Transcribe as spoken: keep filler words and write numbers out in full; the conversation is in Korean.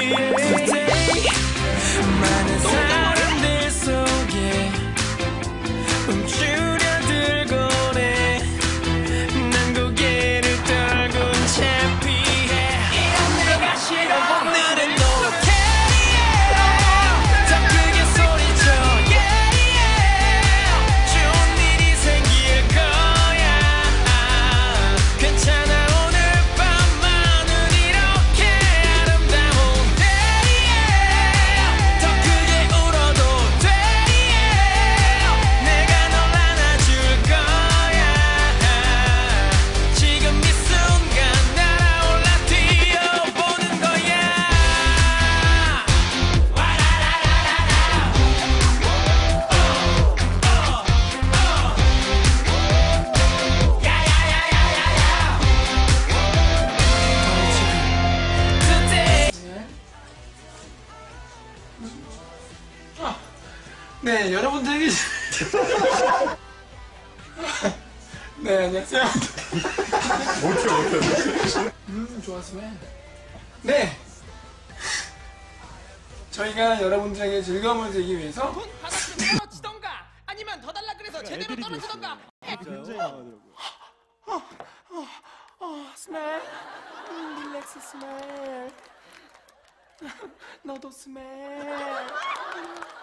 많은 사람들 속에 움츠려들곤 해. 난 고개를 떨군 채 피해. 이런 내가 싫어. 오늘은 노력해. 더 크게 소리쳐. yeah, yeah. 좋은 일이 생길 거야. 괜찮아. 오늘 밤만은 이렇게 아름다운 day. 더 크게 울어도 돼. 내가 널 안아줄 거야. 지금 이 순간 날아올라 뛰어보는 거야. 네, 여러분들에게 네, 안녕하세요. 못해 못해. 음, 좋았으면 네, 저희가 여러분들에게 즐거움을 드리기 위해서 돈 받았으면 떨어지던가 아니면 더 달라 그래서 제대로 떨어지던가. 굉장히 나가더라고요. 어, 스멜, 음, 릴렉스 스멜. 너도 스멜.